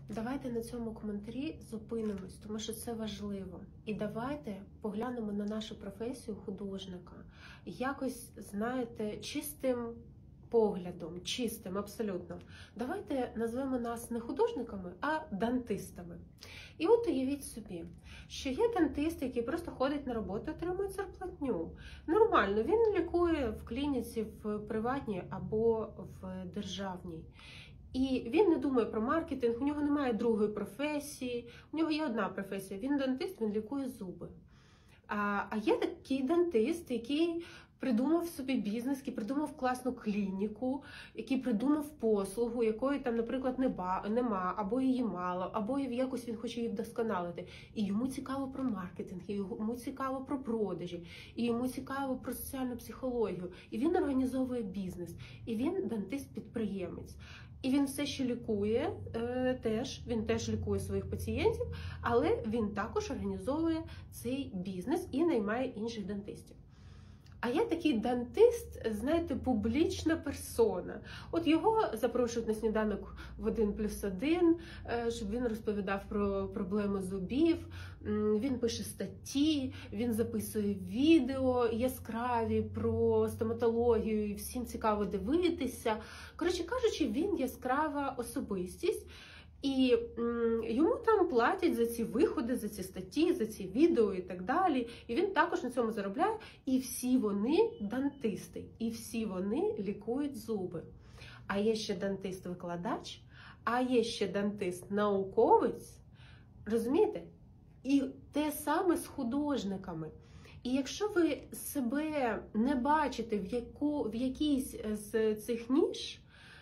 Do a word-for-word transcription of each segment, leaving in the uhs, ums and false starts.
Давайте на цьому коментарі зупинимось, тому що це важливо. І давайте поглянемо на нашу професію художника. Якось, знаєте, чистим поглядом, чистим, абсолютно. Давайте назвемо нас не художниками, а дантистами. І от уявіть собі, що є дантист, який просто ходить на роботу, отримує зарплатню. Нормально, він лікує в клініці, в приватній або в державній. І він не думає про маркетинг, у нього немає другої професії, у нього є одна професія, він дантист, він лікує зуби. А, а є такий дантист, який придумав собі бізнес, який придумав класну клініку, який придумав послугу, якої там, наприклад, нема, або її мало, або якось він хоче її вдосконалити. І йому цікаво про маркетинг, і йому цікаво про продажі, і йому цікаво про соціальну психологію. І він організовує бізнес, і він дантист-підприємець. І він все ще лікує, е, теж, він теж лікує своїх пацієнтів, але він також організовує цей бізнес і наймає інших дантистів. А я такий дантист, знаєте, публічна персона. От його запрошують на сніданок в один плюс один, щоб він розповідав про проблеми зубів, він пише статті, він записує відео яскраві про стоматологію, і всім цікаво дивитися. Коротше кажучи, він яскрава особистість. І йому там платять за ці виходи, за ці статті, за ці відео і так далі. І він також на цьому заробляє. І всі вони дантисти, і всі вони лікують зуби. А є ще дантист-викладач, а є ще дантист-науковець. Розумієте? І те саме з художниками. І якщо ви себе не бачите в, яку, в якійсь з цих ніж,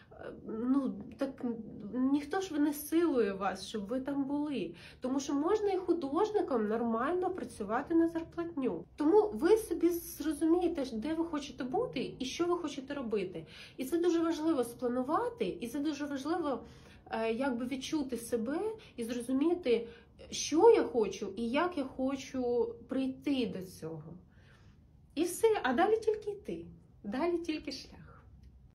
ну, так ніхто ж не силує вас, щоб ви там були. Тому що можна і художникам нормально працювати на зарплатню. Тому ви собі зрозумієте, де ви хочете бути і що ви хочете робити. І це дуже важливо спланувати, і це дуже важливо якби відчути себе і зрозуміти, що я хочу і як я хочу прийти до цього. І все, а далі тільки йти, далі тільки шлях.